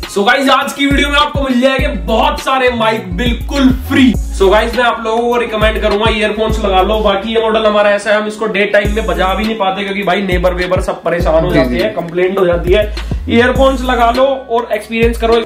So guys आज की video में आपको मिल जाएंगे बहुत सारे माइक बिल्कुल फ्री। सो गाइस मैं आप लोगों को रिकमेंड करूंगा ईयरफोन्स लगा लो। बाकी ये मॉडल हमारा ऐसा है हम इसको डे टाइम में बजा भी नहीं पाते क्योंकि भाई नेबर वेबर सब परेशान हो जाते हैं, कंप्लेंट हो जाती है। ईयरफोन्स लगा लो और एक्सपीरियंस करो।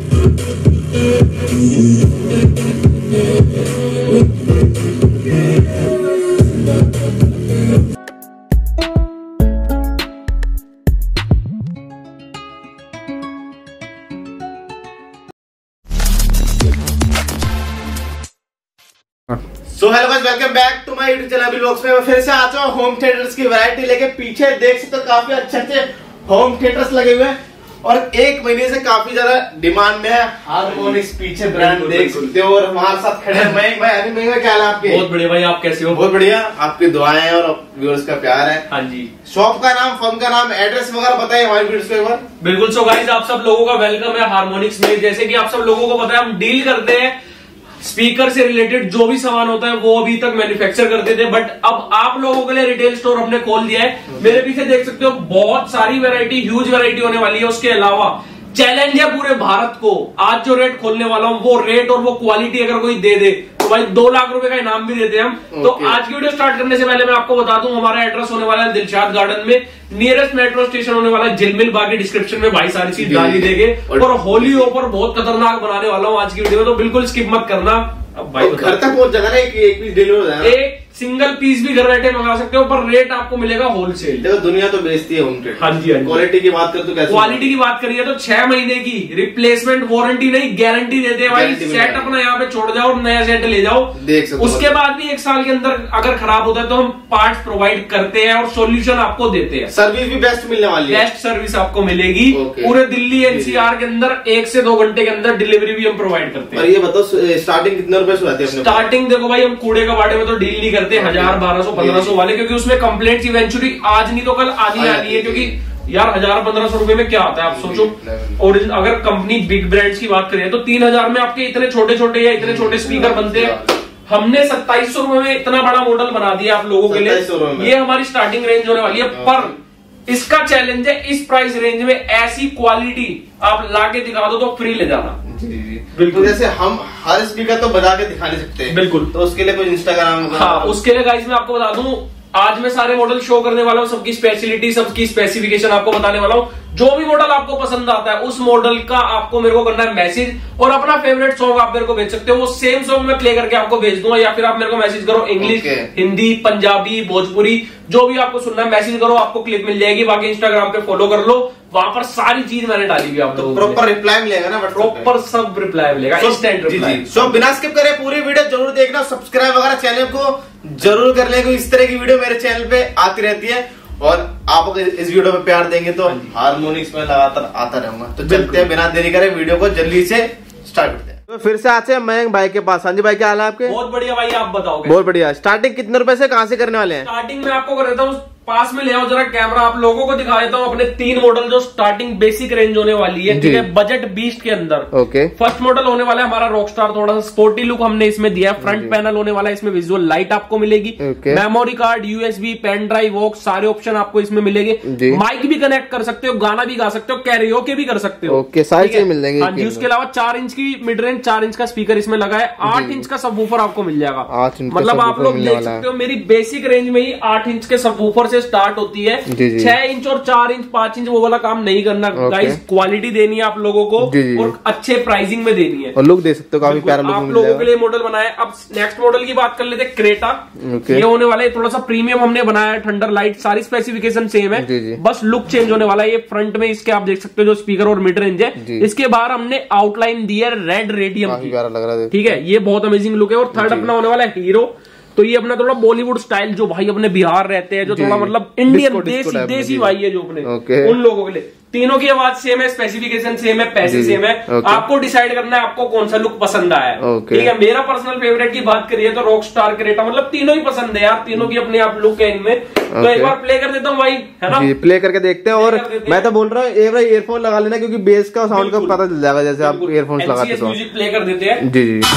So hello guys, welcome back to my YouTube channel vlogs में। मैं फिर से आता हूँ होम थिएटर्स की वैरायटी लेके। पीछे देख सकते हो काफी अच्छे होम थिएटर्स लगे हुए हैं और एक महीने से काफी ज्यादा डिमांड में है। हारमोनिक्स पीछे ब्रांड देख सकते हो और हमारे साथ खड़े हैं मयंक भाई। अरे मयंक भाई क्या हाल है आपके? बहुत बढ़िया भाई, आप कैसे हो? बहुत बढ़िया, आपकी दुआएं और व्यूअर्स का प्यार है। हाँ जी। शॉप का नाम, फर्म का नाम, एड्रेस वगैरह बताइए हमारे व्यूअर्स को एक बार। बिल्कुल। सो गाइस आप सब लोगों का वेलकम है हारमोनिक्स में। जैसे कि आप सब लोगों को पता है हम डील करते हैं स्पीकर से रिलेटेड जो भी सामान होता है वो अभी तक मैन्युफैक्चर करते थे, बट अब आप लोगों के लिए रिटेल स्टोर हमने खोल दिया है। मेरे पीछे देख सकते हो बहुत सारी वैरायटी, ह्यूज वैरायटी होने वाली है। उसके अलावा चैलेंज है पूरे भारत को, आज जो रेट खोलने वाला हूं वो रेट और वो क्वालिटी अगर कोई दे दे तो भाई 2 लाख रुपए का इनाम भी देते हैं हम। तो आज की वीडियो स्टार्ट करने से पहले मैं आपको बता दूं हमारा एड्रेस होने वाला है दिलशाद गार्डन में, नियरेस्ट मेट्रो स्टेशन होने वाला है झिलमिल। बाकी डिस्क्रिप्शन में भाई सारी चीज डाल ही देंगे। और होली ऑफर बहुत खतरनाक बनाने वाला हूं आज की वीडियो में, तो बिल्कुल स्किप मत करना। अब भाई घर तक पहुंच जाएगा ना, एक पीस डिलीवर हो जाएगा। एक सिंगल पीस भी घर बैठे मंगा सकते हो, पर रेट आपको मिलेगा होलसेल। देखो दुनिया तो बेचती है होम थिएटर। हाँ जी। क्वालिटी की बात कर तो कैसे? क्वालिटी की बात करिए तो 6 महीने की रिप्लेसमेंट वारंटी नहीं, गारंटी देते हैं भाई। सेट अपना यहाँ पे छोड़ जाओ और नया सेट ले जाओ, देख सकते। उसके बाद भी 1 साल के अंदर अगर खराब होता है तो हम पार्ट्स प्रोवाइड करते हैं और सोल्यूशन आपको देते हैं। सर्विस भी बेस्ट मिलने वाली है। बेस्ट सर्विस आपको मिलेगी पूरे दिल्ली एनसीआर के अंदर। 1 से 2 घंटे के अंदर डिलीवरी भी हम प्रोवाइड करते हैं। और ये बताओ स्टार्टिंग कितने रुपए से आती है? स्टार्टिंग देखो भाई हम कूड़े कबाड़े में तो डील नहीं करते, 1000, 1200, 1500 वाले, क्योंकि उसमें कंप्लेंट्स इवेंचुअली आज नहीं तो कल आनी आनी है। क्योंकि यार 1000-1500 रुपए में क्या आता है आप सोचो। ओरिजिनल अगर कंपनी बिग ब्रांड्स की बात करें तो 3000 में आपके इतने छोटे छोटे या इतने छोटे स्पीकर बनते हैं। हमने 2700 रुपए में इतना बड़ा मॉडल बना दिया आप लोगों के लिए। ये हमारी स्टार्टिंग रेंज होने वाली है, पर इसका चैलेंज है इस प्राइस रेंज में ऐसी क्वालिटी आप लाके दिखा दो तो फ्री ले जाना। बिल्कुल। जैसे हम हर स्पीकर तो बजा के दिखा नहीं सकते। बिल्कुल। तो उसके लिए कुछ इंस्टाग्राम, हाँ उसके लिए गाइस मैं आपको बता दूं, आज मैं सारे मॉडल शो करने वाला हूं, सबकी स्पेशलिटी, सबकी स्पेसिफिकेशन आपको बताने वाला हूं। जो भी मॉडल आपको पसंद आता है उस मॉडल का आपको मेरे को करना है मैसेज, और अपना फेवरेट सॉन्ग आप मेरे को भेज सकते हो। वो सेम सॉन्ग मैं प्ले करके आपको भेज दूंगा, या फिर आप मेरे को मैसेज करो। इंग्लिश, हिंदी, पंजाबी, भोजपुरी, जो भी आपको सुनना है मैसेज करो, आपको क्लिप मिल जाएगी। बाकी इंस्टाग्राम पे फॉलो कर लो, वहां पर सारी चीज मैंने डाली हुई। आप लोगों को प्रॉपर रिप्लाई मिलेगा ना? प्रॉपर सब रिप्लाई मिलेगा, इंस्टेंट रिप्लाई। सो बिना स्किप करे पूरी वीडियो जरूर देखना, सब्सक्राइब वगैरह चैनल को जरूर कर लेंगे। इस तरह की वीडियो मेरे चैनल पे आती रहती है और आप इस वीडियो पे प्यार देंगे तो हारमोनिक्स में लगातार आता रहूंगा। तो चलते हैं, बिना देरी करे वीडियो को जल्दी से स्टार्ट करते हैं। तो फिर से आते हैं मयंक भाई के पास। हाँ जी भाई, क्या हाल है आपके? बहुत बढ़िया भाई, आप बताओगे? बहुत बढ़िया। स्टार्टिंग कितने रुपए से कहाँ से करने वाले हैं? स्टार्टिंग में आपको कर देता हूँ, पास में ले आओ जरा कैमरा, आप लोगों को दिखा देता हूँ अपने 3 मॉडल जो स्टार्टिंग बेसिक रेंज होने वाली है, ठीक है, बजट बीस्ट के अंदर। ओके। फर्स्ट मॉडल होने वाला है हमारा रॉकस्टार, थोड़ा सा स्पोर्टी लुक हमने इसमें दिया है। फ्रंट पैनल होने वाला है, इसमें विजुअल लाइट आपको मिलेगी, memory card, USB, pen drive, वॉक्स, सारे ऑप्शन आपको इसमें मिलेंगे। माइक भी कनेक्ट कर सकते हो, गाना भी गा सकते हो, कैरियोके भी कर सकते हो। ओके, सारी चीज मिल जाएंगी। हाँ जी। उसके अलावा 4 इंच की मिड रेंज, 4 इंच का स्पीकर इसमें लगा है। 8 इंच का सबवूफर आपको मिल जाएगा। मतलब आप लोग देख सकते हो मेरी बेसिक रेंज में ही 8 इंच के सबवूफर से स्टार्ट होती है। 6 इंच और 4 इंच 5 इंच वो वाला काम नहीं करना गाइस। क्वालिटी देनी है आप लोगों को और अच्छे प्राइसिंग में देनी है, और लुक दे सकते हो, काफी प्यारा लुक आप लोगों के लिए मॉडल बनाया। अब नेक्स्ट मॉडल की बात कर लेते हैं, क्रेटा। ये होने वाला है थोड़ा सा प्रीमियम हमने बनाया है, थंडर लाइट, सारी स्पेसिफिकेशन सेम है, बस लुक चेंज होने वाला है। ये फ्रंट में इसके आप देख सकते हो जो स्पीकर और मिड रेंज है। इसके बाहर हमने आउटलाइन दी है रेड रेडियम की, ठीक है, ये बहुत अमेजिंग लुक है। और थर्ड अपना होने वाला है हीरो। तो ये अपना थोड़ा बॉलीवुड स्टाइल, जो भाई अपने बिहार रहते हैं, जो थोड़ा मतलब इंडियन देसी भाई है जो अपने, उन लोगों के लिए। तीनों की आवाज सेम है, स्पेसिफिकेशन सेम है, पैसे सेम है। आपको डिसाइड करना है आपको कौन सा लुक पसंद आया है, ठीक है। मेरा पर्सनल फेवरेट की बात करिए तो रॉकस्टार, क्रेटा, मतलब तीनों ही पसंद है यार, तीनों की अपने आप लुक है इनमें। तो एक बार प्ले कर देता हूँ भाई, है ना? प्ले करके देखते हैं। और मैं तो बोल रहा हूँ एक बार ईयरफोन लगा लेना, क्योंकि बेस का साउंड का पता चल जाएगा जैसे आप ईयरफोन लगाते हो। म्यूजिक प्ले कर देते हैं। जी जी।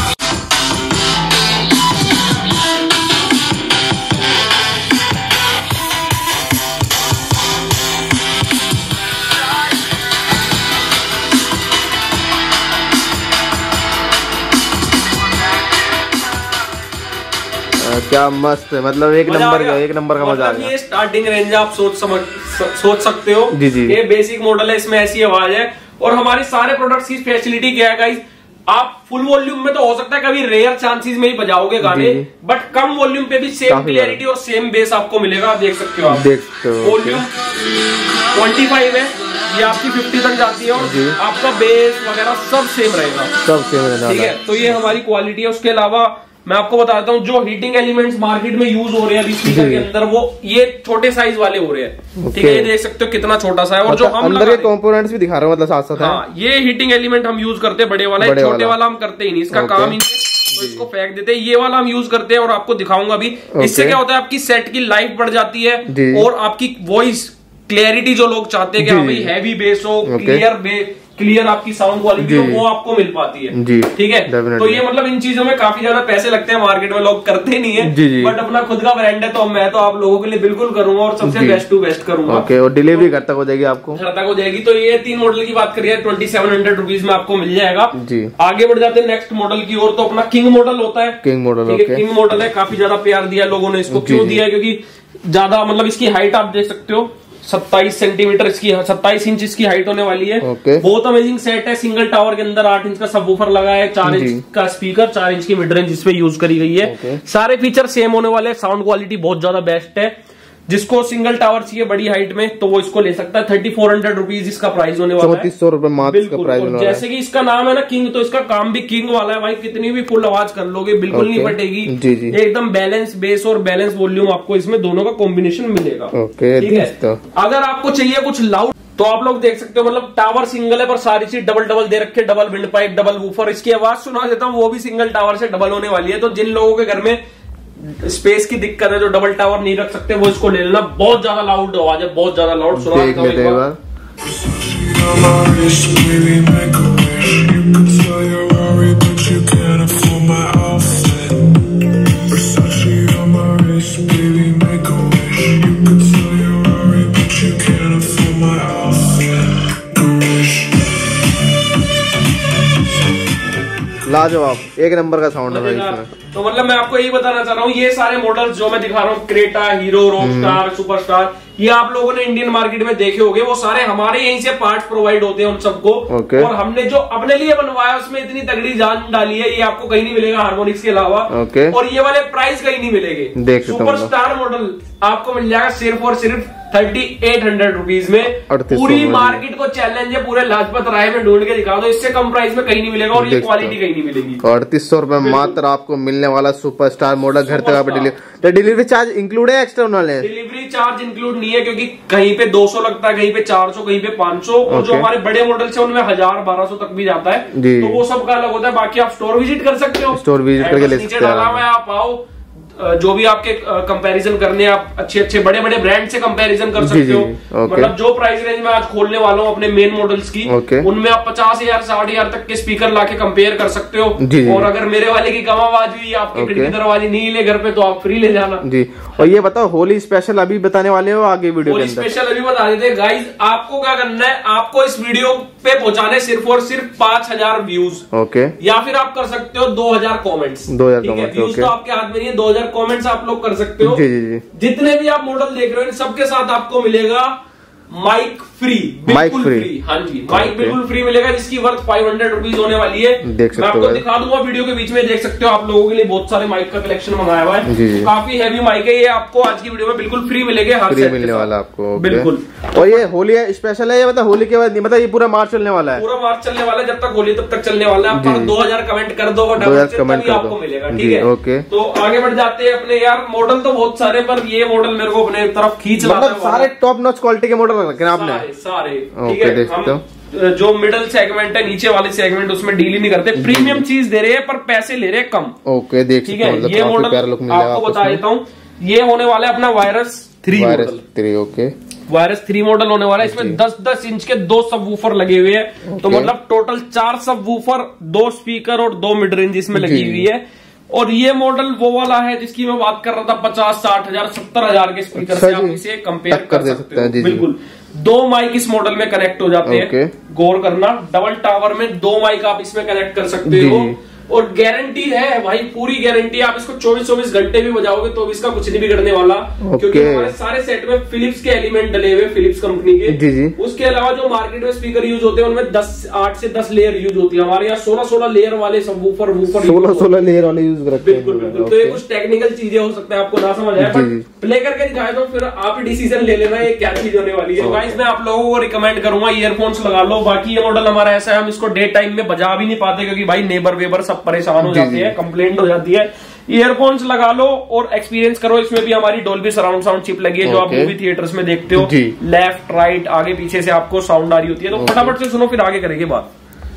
क्या मस्त है, मतलब एक नंबर का मजा आ गया। ये स्टार्टिंग रेंज आप सोच सकते हो जी जी। ये बेसिक मॉडल है, इसमें ऐसी आवाज है। और हमारे सारे प्रोडक्ट्स की स्पेशलिटी क्या है गाइस, आप फुल वॉल्यूम में तो हो सकता है कभी रेयर चांसेस में ही बजाओगे गाने, बट कम वॉल्यूम पे भी सेम क्लियरिटी और सेम बेस आपको मिलेगा। आप देख सकते हो, आप वॉल्यूम 25 है, ये आपकी 50 तक जाती है और आपका बेस वगैरह सब सेम रहेगा, सब सेम रहेगा। ठीक है, तो ये हमारी क्वालिटी है। उसके अलावा मैं आपको बताता हूँ जो हीटिंग एलिमेंट्स मार्केट में यूज हो रहे हैं अभी स्पीकर के अंदर, वो ये छोटे साइज वाले हो रहे हैं, ठीक है। ये देख सकते हो कितना छोटा सा है। और जो हम अंदर के कंपोनेंट्स भी दिखा रहे हो, मतलब साथ साथ। हाँ, ये हीटिंग एलिमेंट हम यूज करते हैं बड़े वाला, छोटे वाला हम करते ही नहीं, इसका काम तो इसको फेंक देते हैं। ये वाला हम यूज करते हैं और आपको दिखाऊंगा भी। इससे क्या होता है, आपकी सेट की लाइफ बढ़ जाती है और आपकी वॉइस क्लियरिटी जो लोग चाहते हैं कि हाँ भाई हैवी बेस हो, क्लियर आपकी साउंड क्वालिटी हो, वो आपको मिल पाती है, ठीक है। तो ये मतलब इन चीजों में काफी ज्यादा पैसे लगते हैं, मार्केट में लोग करते नहीं है, बट अपना खुद का ब्रांड है तो मैं तो आप लोगों के लिए बिल्कुल करूंगा और सबसे बेस्ट टू बेस्ट करूंगा। और डिलीवरी घर तक हो जाएगी, आपको घर तक हो जाएगी। तो ये 3 मॉडल की बात करिए 2700 रुपीज में आपको मिल जाएगा। आगे बढ़ जाते हैं नेक्स्ट मॉडल की ओर। तो अपना किंग मॉडल होता है, किंग मॉडल है, काफी ज्यादा प्यार दिया लोगों ने इसको। क्यों दिया, क्योंकि ज्यादा मतलब इसकी हाइट आप देख सकते हो 27 सेंटीमीटर इसकी, 27 इंच इसकी हाइट होने वाली है। बहुत अमेजिंग सेट है। सिंगल टावर के अंदर 8 इंच का सबवूफर लगा है, 4 इंच का स्पीकर, 4 इंच की मिड रेंज इसमें यूज करी गई है। सारे फीचर सेम होने वाले, साउंड क्वालिटी बहुत ज्यादा बेस्ट है। जिसको सिंगल टावर चाहिए बड़ी हाइट में तो वो इसको ले सकता है। 3400 रुपीज इसका प्राइस होने वाला है, 3400 रुपए मात्र। जैसे कि इसका नाम है ना किंग, तो इसका काम भी किंग वाला है भाई। कितनी भी फुल आवाज कर लोगे बिल्कुल नहीं फटेगी, एकदम बैलेंस बेस और बैलेंस वॉल्यूम आपको इसमें दोनों का कॉम्बिनेशन मिलेगा, ठीक है। अगर आपको चाहिए कुछ लाउड तो आप लोग देख सकते हो, मतलब टावर सिंगल है पर सारी चीज डबल दे रखे, double wind pipe, double woofer. इसकी आवाज सुना देता हूँ, वो भी सिंगल टावर से डबल होने वाली है। तो जिन लोगों के घर में स्पेस की दिक्कत है, जो डबल टावर नहीं रख सकते, वो इसको ले लेना। बहुत ज्यादा लाउड आवाज है, बहुत ज्यादा लाउड। सुना देता हूँ लाजवाब, एक नंबर का साउंड है इसमें। तो मतलब मैं आपको यही बताना चाह रहा हूँ, ये सारे मॉडल्स जो मैं दिखा रहा हूँ, क्रेटा, हीरो, रॉकस्टार, सुपरस्टार, ये आप लोगों ने इंडियन मार्केट में देखे होंगे। वो सारे हमारे यहीं से पार्ट्स प्रोवाइड होते हैं उन सबको। और हमने जो अपने लिए बनवाया उसमें इतनी तगड़ी जान डाली है, ये आपको कहीं नहीं मिलेगा हार्मोनिक्स के अलावा। और ये वाले प्राइस कहीं नहीं मिलेंगे। सुपरस्टार मॉडल आपको मिल जाएगा सिर्फ और सिर्फ 3800 रुपीज में। पूरी मार्केट को चैलेंज है, पूरे लाजपत राय में ढूंढ के दिखा दो, इससे कम प्राइस में कहीं नहीं मिलेगा और ये क्वालिटी कहीं नहीं मिलेगी। 3800 रुपए मात्र आपको मिलने वाला सुपरस्टार मॉडल घर तक। डिलीवरी चार्ज इंक्लूड है, एक्सटर्नल है? डिलीवरी चार्ज इंक्लूड नहीं है, क्योंकि कहीं पे 200 लगता है, कहीं पे 400, कहीं पे 500। और जो हमारे बड़े मॉडल्स हैं उनमें 1000-1200 तक भी जाता है, तो वो सब का अलग होता है। बाकी आप स्टोर विजिट कर सकते हो, स्टोर विजिट करके ले सकते हो। आप आओ, जो भी आपके कंपैरिजन करने, आप अच्छे बड़े ब्रांड से कंपैरिजन कर सकते हो। मतलब जो प्राइस रेंज में आज खोलने वाला हूँ अपने मेन मॉडल्स की, उनमें आप 50,000 60,000 तक के स्पीकर लाके कंपेयर कर सकते हो। और अगर मेरे वाले की कम आवाज हुई, आपके खिड़की दरवाजे नहीं ले घर पे, तो आप फ्री ले जाना जी। और ये बताओ, होली स्पेशल अभी बताने वाले हो आगे वीडियो के अंदर? होली स्पेशल अभी बता देते गाइज। आपको क्या करना है, आपको इस वीडियो पे पहुंचाने सिर्फ और सिर्फ 5000 व्यूज, या फिर आप कर सकते हो 2000 कॉमेंट्स। 2000 व्यूज तो आपके हाथ में नहीं है, 2000 कमेंट्स आप लोग कर सकते हो। जितने भी आप मॉडल देख रहे हो, इन सबके साथ आपको मिलेगा माइक फ्री, बिल्कुल फ्री। हाँ जी, माइक बिल्कुल फ्री मिलेगा, जिसकी वर्थ 500 रुपीज होने वाली है। मैं आपको दिखा दूंगा वीडियो के बीच में, देख सकते हो। आप लोगों के लिए बहुत सारे माइक का कलेक्शन मंगाया हुआ है, काफी हैवी माइक है। ये आपको आज की वीडियो में बिल्कुल फ्री मिलेंगे, फ्री मिलने वाला आपको, बिल्कुल। और ये होली स्पेशल है, ये मतलब होली के बाद नहीं, मतलब ये पूरा मार्च चलने वाला है? पूरा मार्च चलने वाला है, जब तक होली तब तक चलने वाला है। आप 2000 कमेंट कर दो, 2000 कमेंट आपको मिलेगा, ठीक है। ओके, तो आगे बढ़ जाते हैं अपने। यार मॉडल तो बहुत सारे, पर ये मॉडल मेरे को अपने तरफ खींच रहा है। सारे टॉप नॉच क्वालिटी के मॉडल रखे हैं आपने सारे, ठीक है। हम जो मिडल सेगमेंट है, नीचे वाले सेगमेंट, उसमें डील ही नहीं करते। प्रीमियम चीज दे रहे हैं पर पैसे ले रहे हैं कम। ओके, देख सकते हैं। ये मॉडल आपको बता देता हूँ, ये होने वाला है अपना virus 3 model. Okay, virus 3 model होने वाला है। इसमें 10-10 इंच के 2 सब वूफर लगे हुए हैं। तो मतलब टोटल 4 सब वूफर, 2 स्पीकर और 2 मिड रेंज इसमें लगी हुई है। और ये मॉडल वो वाला है जिसकी मैं बात कर रहा था, 50-60,000 70,000 के स्पीकर से आप इसे कंपेयर कर सकते हो। बिल्कुल, 2 माइक इस मॉडल में कनेक्ट हो जाते हैं। गौर करना, डबल टावर में 2 माइक आप इसमें कनेक्ट कर सकते हो। और गारंटी है भाई, पूरी गारंटी। आप इसको 24-24 घंटे भी बजाओगे तो भी इसका कुछ नहीं बिगड़ने वाला, क्योंकि हमारे सारे सेट में फिलिप्स के एलिमेंट डले हुए, फिलिप्स कंपनी के। जी। उसके अलावा जो मार्केट में स्पीकर यूज होते हैं उनमें 8 से 10 लेयर यूज होती है। हमारे यहाँ 16 लेयर वाले सब वूफर 16 लेयर वाले यूज करते हैं। बिल्कुल। तो ये कुछ टेक्निकल चीजें हो सकता है आपको ना समझ आए, बट प्ले करके दिखाए तो फिर आप ही डिसीजन ले लेना ये क्या चीज होने वाली है। गाइस मैं आप लोगों को रिकमेंड करूंगा ईयरफोन्स लगा लो। बाकी ये मॉडल हमारा ऐसा है, हम इसको डे टाइम में बजा भी नहीं पाते, क्योंकि भाई नेबर वेबर सब परेशान हो जाते हैं, कंप्लेंट हो जाती है। ईयरफोन्स लगा लो और एक्सपीरियंस करो। इसमें भी हमारी डोल्बी सराउंड साउंड चिप लगी है, जो आप मूवी थिएटर्स में देखते हो। लेफ्ट राइट आगे पीछे से आपको साउंड आ रही होती है, तो फटाफट से सुनो फिर आगे करेंगे बात।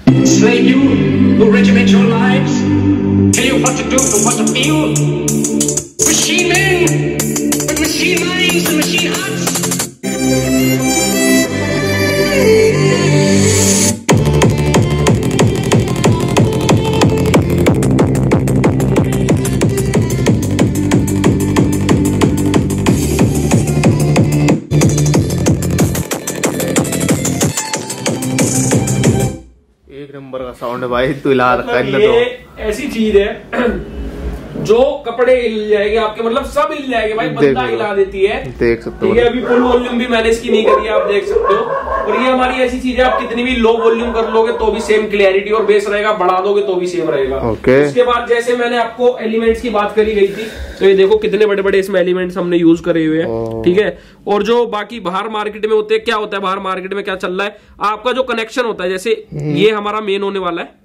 नंबर का साउंड है भाई, तू हिला रखा है। ये ऐसी चीज है जो कपड़े हिल जाएंगे आपके, मतलब सब हिल जाएंगे भाई, बंदा हिला देती है। देख सकते हो, ठीक है। अभी फुल वॉल्यूम भी मैंने इसकी नहीं करी है, आप देख सकते हो। और ये हमारी ऐसी चीज है, आप कितनी भी लो वॉल्यूम कर लोगे तो भी सेम क्लियरिटी और बेस रहेगा, बढ़ा दोगे तो भी सेम रहेगा। इसके बाद जैसे मैंने आपको एलिमेंट्स की बात करी गई थी, तो ये देखो कितने बड़े बड़े इसमें एलिमेंट्स हमने यूज करे हुए हैं। ठीक है। और जो बाकी बाहर मार्केट में होते हैं, क्या होता है बाहर मार्केट में क्या चल रहा है, आपका जो कनेक्शन होता है, जैसे ये हमारा मेन होने वाला है,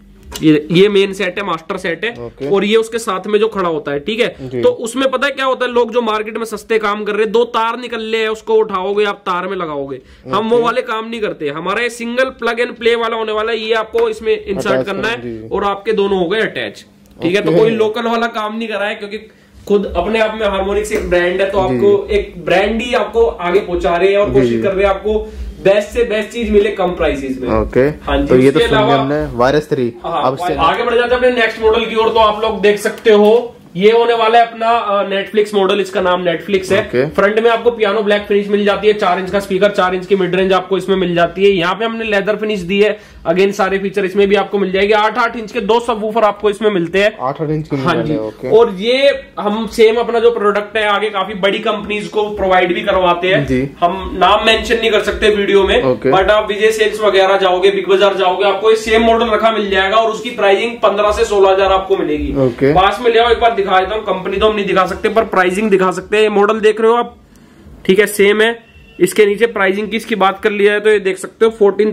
ये मेन सेट है, मास्टर सेट है। और ये उसके साथ में जो खड़ा होता है, ठीक है। तो उसमें पता है क्या होता है, लोग जो मार्केट में सस्ते काम कर रहे हैं, 2 तार निकल रहे हैं, उसको उठाओगे आप तार में लगाओगे। हम वो वाले काम नहीं करते, हमारा ये सिंगल प्लग एंड प्ले वाला होने वाला है। ये आपको इसमें इंसर्ट करना है और आपके दोनों हो गए अटैच। ठीक है। तो कोई लोकल वाला काम नहीं कर रहा है, क्योंकि खुद अपने आप में हार्मोनिक्स एक ब्रांड है, तो आपको एक ब्रांड ही आपको आगे पहुंचा रहे हैं और कोशिश कर रहे हैं आपको बेस्ट से बेस्ट चीज मिले कम प्राइसेस में। ओके। हाँ जी। तो ये तो हमने वायरस 3। अब आगे बढ़ जाते हैं अपने नेक्स्ट मॉडल की ओर। तो आप लोग देख सकते हो ये होने वाला है अपना नेटफ्लिक्स मॉडल, इसका नाम नेटफ्लिक्स है। फ्रंट में आपको पियानो ब्लैक फिनिश मिल जाती है, 4 इंच का स्पीकर, 4 इंच की मिड रेंज आपको इसमें मिल जाती है। यहाँ पे हमने लेदर फिनिश दी है, अगेन सारे फीचर इसमें भी आपको मिल जाएगी। 8-8 इंच के 2 सबवूफर आपको इसमें मिलते हैं, 8-8 इंच के। हाँ जी। और ये हम सेम अपना जो प्रोडक्ट है आगे काफी बड़ी कंपनीज को प्रोवाइड भी करवाते हैं। हम नाम मेंशन नहीं कर सकते वीडियो में, बट आप विजय सेल्स वगैरह जाओगे, बिग बाजार जाओगे, आपको ये सेम मॉडल रखा मिल जाएगा और उसकी प्राइसिंग 15 से 16 हजार आपको मिलेगी। पास में ले आओ, एक बार दिखा देता हूँ। कंपनी तो हम नहीं दिखा सकते पर प्राइसिंग दिखा सकते हैं। ये मॉडल देख रहे हो आप, ठीक है, सेम है। इसके नीचे प्राइसिंग की इसकी बात कर लिया है तो ये देख सकते हो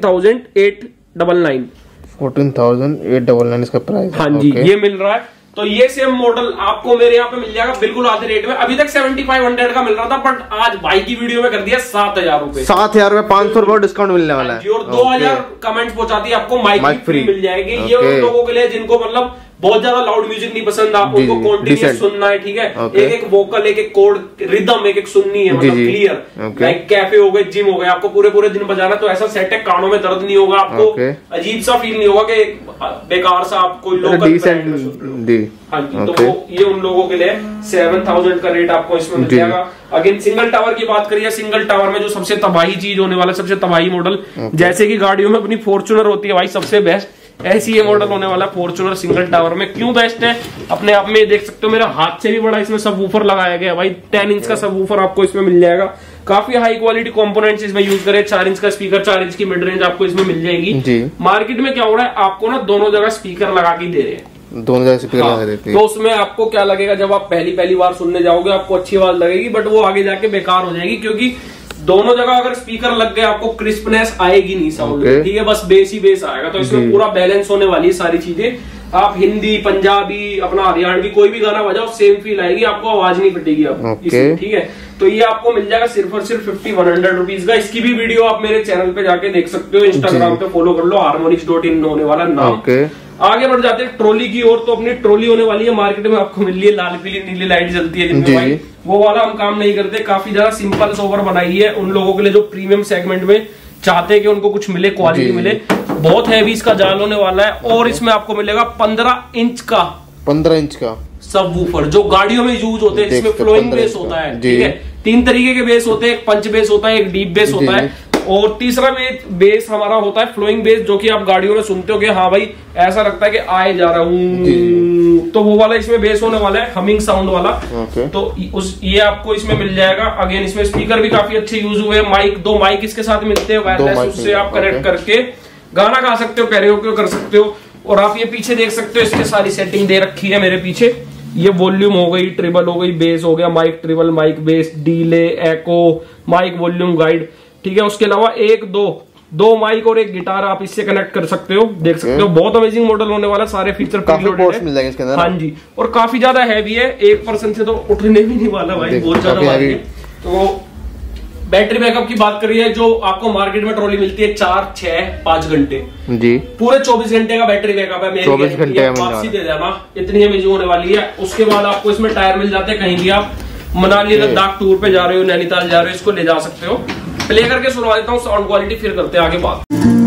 14,899 14,899 इसका प्राइस। हाँ जी, ये मिल रहा है। तो ये सेम मॉडल आपको मेरे यहाँ पे मिल जाएगा बिल्कुल आधे रेट में। अभी तक 7500 का मिल रहा था, बट आज भाई की वीडियो में कर दिया 7,000 रुपए। 7,000 में 500 रुपए डिस्काउंट मिलने वाला है। और 2,000 कमेंट्स पहुंचाती है आपको माइक फ्री मिल जाएगी। ये उन लोगों के लिए जिनको मतलब बहुत ज्यादा लाउड म्यूजिक नहीं पसंद, आप उनको कॉन्टिन्यूस सुनना है। ठीक है। एक एक वोकल, एक एक कोड, रिदम एक एक सुननी है, मतलब क्लियर। लाइक कैफे हो गए, जिम हो गए, आपको पूरे पूरे दिन बजाना, तो ऐसा सेट है, कानों में दर्द नहीं होगा, आपको अजीब सा फील नहीं होगा कि बेकार सा आप कोई लोकल। हाँ जी। तो वो ये उन लोगों के लिए 7,000 का रेट आपको इसमें मिल जाएगा। अगेन सिंगल टावर की बात करिए, सिंगल टावर में जो सबसे तबाही चीज होने वाला, सबसे तबाही मॉडल, जैसे कि गाड़ियों में अपनी फॉर्च्यूनर होती है भाई सबसे बेस्ट, ऐसी ये मॉडल होने वाला फॉर्च्यूनर सिंगल टावर में। क्यों बेस्ट है, अपने आप में देख सकते हो, मेरा हाथ से भी बड़ा इसमें सबवूफर लगाया गया भाई। 10 इंच का सबवूफर आपको इसमें मिल जाएगा। काफी हाई क्वालिटी कंपोनेंट्स इसमें यूज करे। 4 इंच का स्पीकर, 4 इंच की मिड रेंज आपको इसमें मिल जाएगी। मार्केट में क्या हो रहा है, आपको ना दोनों जगह स्पीकर लगा के दे रहे हैं, दोनों जगह स्पीकर लगा देते हैं। तो उसमें आपको क्या लगेगा, जब आप पहली बार सुनने जाओगे आपको अच्छी आवाज लगेगी, बट वो आगे जाके बेकार हो जाएगी, क्योंकि दोनों जगह अगर स्पीकर लग गए आपको क्रिस्पनेस आएगी नहीं साउंड में। ठीक है, बस बेस ही बेस आएगा। तो इसमें पूरा बैलेंस होने वाली है सारी चीजें। आप हिंदी, पंजाबी, अपना हरियाणवी कोई भी गाना बजाओ, सेम फील आएगी, आपको आवाज नहीं फटेगी आपको। ठीक है। तो ये आपको मिल जाएगा सिर्फ और सिर्फ 5,100 रुपीज का। इसकी भी वीडियो आप मेरे चैनल पे जाके देख सकते हो, इंस्टाग्राम पे फॉलो कर लो, harmonix.in होने वाला नाम। आगे बढ़ जाते हैं ट्रॉली की ओर। तो अपनी ट्रॉली होने वाली है, मार्केट में आपको मिल रही है, लाल पीली नीली लाइट जलती है जिनमें भाई, वो वाला हम काम नहीं करते। काफी ज्यादा सिंपल सोबर बनाई है उन लोगों के लिए जो प्रीमियम सेगमेंट में चाहते हैं कि उनको कुछ मिले, क्वालिटी मिले। बहुत हैवी इसका जाल होने वाला है, और इसमें आपको मिलेगा 15 इंच का सबवूफर, जो गाड़ियों में यूज होते हैं, जिसमें फ्लोइंग बेस होता है। ठीक है, 3 तरीके के बेस होते हैं, एक पंच बेस होता है, एक डीप बेस होता है। और तीसरा बेस हमारा होता है फ्लोइंग बेस, जो कि आप गाड़ियों में सुनते हो कि हाँ भाई ऐसा लगता है कि आए जा रहा हूँ, तो वो वाला इसमें बेस होने वाला है, हमिंग साउंड वाला। तो ये आपको इसमें मिल जाएगा। अगेन इसमें स्पीकर भी काफी अच्छे यूज हुए, माइक 2 माइक इसके साथ मिलते हैं वायरलेस, उससे आप कनेक्ट करके गाना गा सकते हो, कैरियोके कर सकते हो। और आप ये पीछे देख सकते हो, इसके सारी सेटिंग दे रखी है मेरे पीछे। ये वॉल्यूम हो गई, ट्रिबल हो गई, बेस हो गया, mic treble, mic bass, delay, echo, mic volume guide, ठीक है। उसके अलावा दो माइक और एक गिटार आप इससे कनेक्ट कर सकते हो, देख सकते हो। बहुत अमेजिंग मॉडल होने वाला, सारे फीचर मिल जाएंगे इसके अंदर। हाँ जी, और काफी ज्यादा हैवी है, 1% से तो उठने भी नहीं वाला भाई, बहुत ज्यादा भारी है। तो बैटरी बैकअप की बात करिए, जो आपको मार्केट में ट्रॉली मिलती है 4, 6, 5 घंटे जी, पूरे 24 घंटे का बैटरी बैकअप है। 24 घंटे वापसी दे देना, इतनी अमेजिंग होने वाली है। उसके बाद आपको इसमें टायर मिल जाते हैं, कहीं भी आप मनाली लद्दाख टूर पे जा रहे हो, नैनीताल जा रहे हो, इसको ले जा सकते हो। प्ले करके सुनवा देता हूँ साउंड क्वालिटी, फिर करते हैं आगे बात।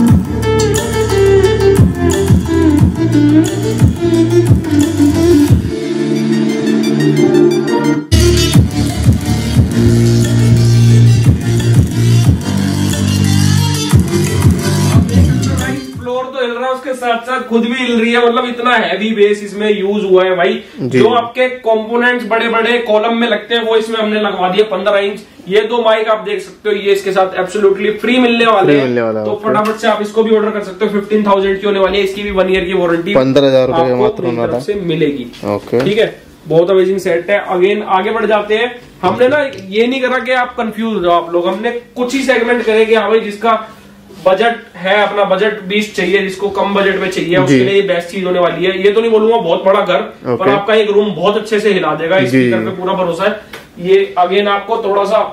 उसके साथ साथ खुद भी हिल रही है, मतलब इतना हैवी बेस इसमें यूज हुआ है भाई। जो आपके कंपोनेंट्स बड़े बड़े कॉलम में लगते हैं वो इसमें हमने लगवा दिए 15 इंच। ये 2 माइक आप देख सकते हो, ये इसके साथ एब्सोल्युटली फ्री मिलने वाले हैं, तो फटाफट से आप इसको भी ऑर्डर कर सकते हो। 15,000 की होने वाली है, इसकी भी 1 ईयर की वारंटी 15,000 रुपए से मिलेगी, ठीक है। बहुत अमेजिंग सेट है। अगेन आगे बढ़ जाते हैं। हमने ना ये नहीं करा कि आप कंफ्यूज हो जाओ आप लोग, हमने कुछ ही सेगमेंट करे कि हाँ भाई जिसका बजट है, अपना बजट 20 चाहिए, जिसको कम बजट में चाहिए, उसके लिए ये बेस्ट चीज होने वाली है। ये तो नहीं बोलूंगा बहुत बड़ा घर, पर आपका एक रूम बहुत अच्छे से हिला देगा, इस स्पीकर पे पूरा भरोसा है। ये अगेन आपको थोड़ा सा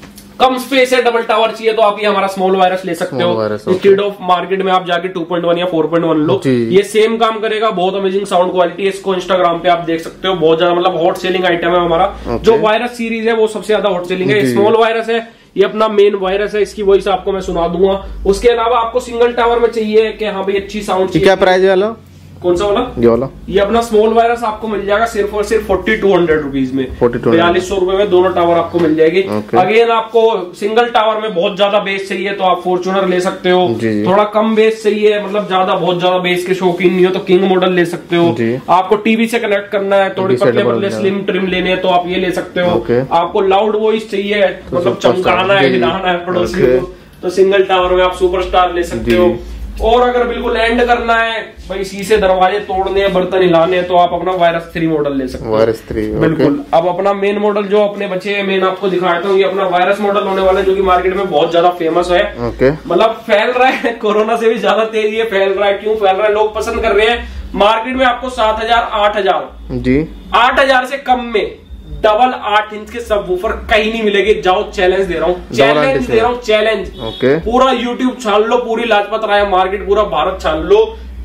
कम स्पेस है, डबल टावर चाहिए तो आप ये हमारा स्मॉल वायरस ले सकते हो, इंस्टेड ऑफ मार्केट में आप जाके 2.1 या 4.1 लो, ये सेम काम करेगा। बहुत अमेजिंग साउंड क्वालिटी, इसको इंस्टाग्राम पे आप देख सकते हो, बहुत ज्यादा मतलब हॉट सेलिंग आइटम है हमारा। जो वायरस सीरीज है वो सबसे ज्यादा हॉट सेलिंग है। स्मॉल वायरस है, ये अपना मेन वायरस है, इसकी वॉइस आपको मैं सुना दूंगा। उसके अलावा आपको सिंगल टावर में चाहिए कि हाँ भाई अच्छी साउंड चाहिए। क्या प्राइस वाला? कौन सा वाला? ये वाला। ये अपना स्मॉल वायरस आपको मिल जाएगा सिर्फ और सिर्फ 4200 रुपीज में, 4200 रुपए में दोनों टावर आपको मिल जाएगी। अगेन आपको सिंगल टावर में बहुत ज्यादा बेस चाहिए तो आप फॉर्च्यूनर ले सकते हो। थोड़ा कम बेस चाहिए, मतलब बहुत ज्यादा बेस के शौकीन नहीं हो तो किंग मॉडल ले सकते हो। आपको टीवी से कनेक्ट करना है, थोड़ी पतले पतले स्लिम ट्रिम लेने हैं तो आप ये ले सकते हो। आपको लाउड वॉइस चाहिए, मतलब चमकाना है, हिलाना है पड़ोसी को, तो सिंगल टावर में आप सुपरस्टार ले सकते हो। और अगर बिल्कुल एंड करना है भाई, शीशे दरवाजे तोड़ने हैं, बर्तन हिलाने हैं, तो आप अपना वायरस 3 मॉडल ले सकते हो। वायरस 3 बिल्कुल। अब अपना मेन मॉडल जो अपने बचे हैं, मेन आपको दिखाता हूँ, ये अपना वायरस मॉडल होने वाला है, जो कि मार्केट में बहुत ज्यादा फेमस है। मतलब फैल रहा है, कोरोना से भी ज्यादा तेज ये फैल रहा है। क्यों फैल रहा है? लोग पसंद कर रहे हैं। मार्केट में आपको 7,000, 8,000 जी, 8,000 से कम में डबल 8 इंच के सबवूफर कहीं नहीं मिलेगी। जाओ, चैलेंज दे रहा हूँ, चैलेंज दे रहा हूँ, चैलेंज। पूरा यूट्यूब छान लो, पूरी लाजपत राय मार्केट, पूरा भारत छान लो।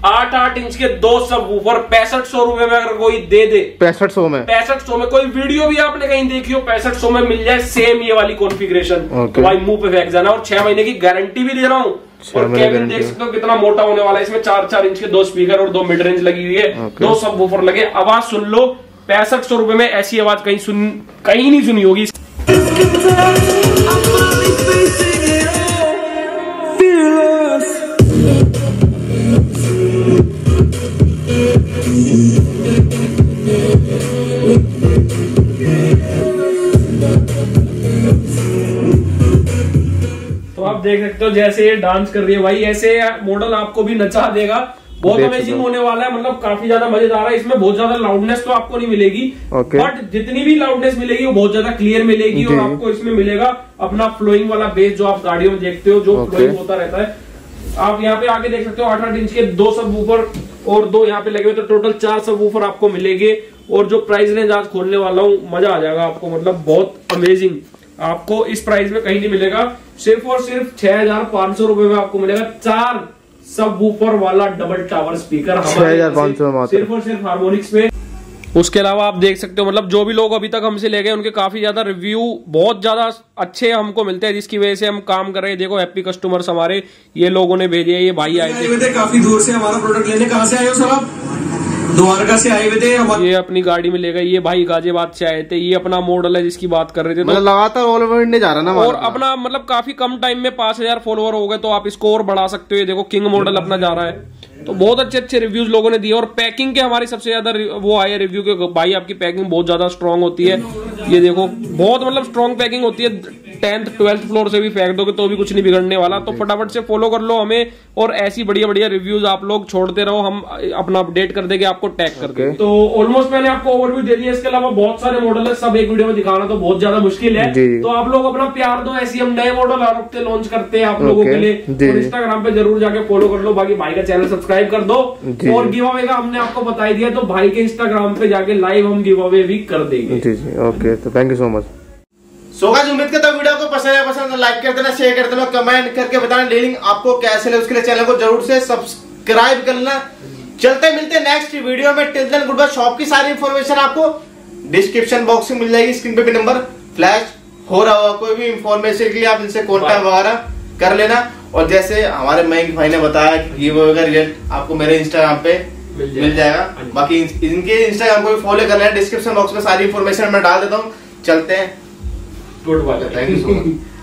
8 इंच के 2 सबवूफर 6500 रुपए में अगर कोई दे दे, 6500 में कोई वीडियो भी आपने कहीं देखी हो 6500 में मिल जाए सेम ये वाली कॉन्फ़िगरेशन, तो भाई मुंह पे फेंक जाना। और 6 महीने की गारंटी भी दे रहा हूँ। और केबिन देख सकते हो कितना मोटा होने वाला है। इसमें 4-4 इंच के 2 स्पीकर और 2 मिड रेंज लगी हुई है, 2 सबवूफर लगे। आवाज सुन लो, 6500 रुपए में ऐसी आवाज कहीं नहीं सुनी होगी। तो आप देख सकते हो जैसे ये डांस कर रही है भाई, ऐसे मॉडल आपको भी नचा देगा। बहुत अमेजिंग होने वाला है, मतलब काफी ज्यादा मजेदार है। इसमें बहुत ज्यादा लाउडनेस तो आपको नहीं मिलेगी, बट जितनी भी लाउडनेस मिलेगी वो बहुत ज्यादा क्लियर मिलेगी। और आपको इसमें मिलेगा अपना फ्लोइंग वाला बेस, जो आप गाड़ियों में देखते हो, जो फ्लोइंग होता रहता है। आप यहाँ पे आगे देख सकते हो 8-8 इंच के 2 सबवूफर और 2 यहाँ पे लगे हुए, तो टोटल 4 सबवूफर आपको मिलेंगे। और जो प्राइस रेंज आज खोलने वाला हूँ, मजा आ जाएगा आपको, मतलब बहुत अमेजिंग। आपको इस प्राइस में कहीं नहीं मिलेगा, सिर्फ और सिर्फ 6,500 रुपए में आपको मिलेगा 4 सबवूफर वाला डबल टावर स्पीकर, 6,500 सिर्फ और सिर्फ हार्मोनिक्स में। उसके अलावा आप देख सकते हो, मतलब जो भी लोग अभी तक हमसे ले गए उनके काफी ज्यादा रिव्यू बहुत ज्यादा अच्छे हमको मिलते हैं, जिसकी वजह से हम काम कर रहे हैं। देखो हैप्पी कस्टमर्स हमारे ये लोगों ने भेजे, ये भाई आए थे काफी दूर से हमारा प्रोडक्ट लेने। कहाँ से आए हो सर आप? द्वारका से आए हुए थे हम, ये अपनी गाड़ी में ले गए। ये भाई गाजियाबाद से आए थे। ये अपना मॉडल है जिसकी बात कर रहे थे। मतलब लगातार ऑल ओवर इंडिया जा रहा ना, और अपना मतलब काफी कम टाइम में 5000 फॉलोवर हो गए, तो आप इसको और बढ़ा सकते हो। ये देखो किंग मॉडल अपना जा रहा है। तो बहुत अच्छे अच्छे रिव्यूज लोगों ने दिए, और पैकिंग के हमारे सबसे ज्यादा वो आए रिव्यू के, भाई आपकी पैकिंग बहुत ज्यादा स्ट्रांग होती है। ये देखो बहुत मतलब स्ट्रांग पैकिंग होती है। 10th 12th फ्लोर से भी फेंक दोगे तो भी कुछ नहीं बिगड़ने वाला। तो फटाफट से फॉलो कर लो हमें, और ऐसी बढ़िया बढ़िया रिव्यूज आप लोग छोड़ते रहो, हम अपना अपडेट कर देंगे, आपको टैग कर देंगे। तो ऑलमोस्ट मैंने आपको ओवरव्यू दे दिया। इसके अलावा बहुत सारे मॉडल है, सब एक वीडियो में दिखाना तो बहुत ज्यादा मुश्किल है। तो आप लोग अपना प्यार दो, ऐसी हम नए मॉडल हर हफ्ते लॉन्च करते हैं आप लोगों के लिए। और इंस्टाग्राम पे जरूर जाके फॉलो कर लो, बाकी भाई का चैनल सब्सक्राइब कर दो। और गिव अवे का हमने आपको बता ही दिया, तो भाई के इंस्टाग्राम पे जाके लाइव हम गिव अवे भी कर देंगे। जी जी ओके, तो thank you so much. So guys उम्मीद करता हूं वीडियो को पसंद है, तो लाइक कर देना, शेयर कर देना, कमेंट करके बताना लिंक आपको कैसे लगे। उसके लिए चैनल को जरूर से सब्सक्राइब करना। चलते मिलते हैं नेक्स्ट वीडियो में। Till then good bye. Shop की सारी इंफॉर्मेशन आपको डिस्क्रिप्शन बॉक्स में मिल जाएगी। स्क्रीन पे भी नंबर फ्लैश हो रहा होगा। कोई भी इंफॉर्मेशन के लिए आप इनसे कॉन्टैक्ट वगैरह कर लेना। और जैसे हमारे मयंक भाई ने बताया कि गिव अवे का रिजल्ट आपको मेरे इंस्टाग्राम पे मिल जाएगा। बाकी इनके इंस्टाग्राम को भी फॉलो कर लेना। डिस्क्रिप्शन बॉक्स में सारी इंफॉर्मेशन मैं डाल देता हूँ। चलते हैं, good bye, thank you so much.